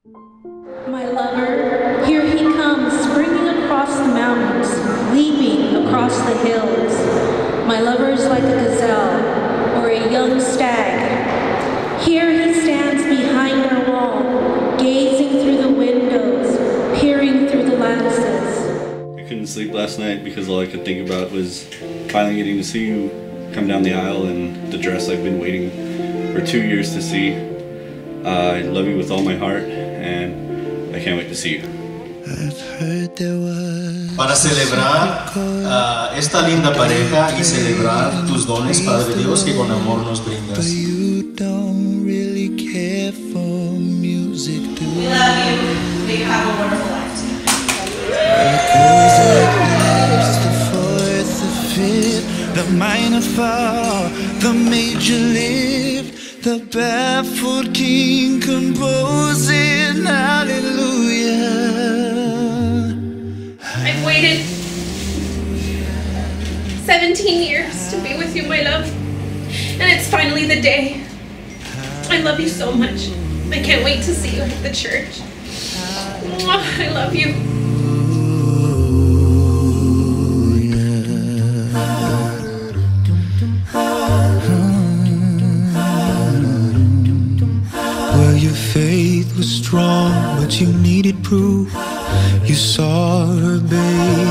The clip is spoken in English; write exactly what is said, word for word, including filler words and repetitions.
My lover, here he comes, springing across the mountains, leaping across the hills. My lover is like a gazelle or a young stag. Here he stands behind our wall, gazing through the windows, peering through the lattices. I couldn't sleep last night because all I could think about was finally getting to see you come down the aisle in the dress I've been waiting for two years to see. Uh, I love you with all my heart, and I can't wait to see you. Para celebrar uh, esta linda pareja y celebrar tus dones, Padre Dios, que con amor nos brindas. We love you. May you have a wonderful life. The minor fall, the major lift, the barefoot king composing hallelujah. I've waited seventeen years to be with you, my love. And it's finally the day. I love you so much. I can't wait to see you at the church. I love you. Well, your faith was strong, but you needed proof. You saw her, babe,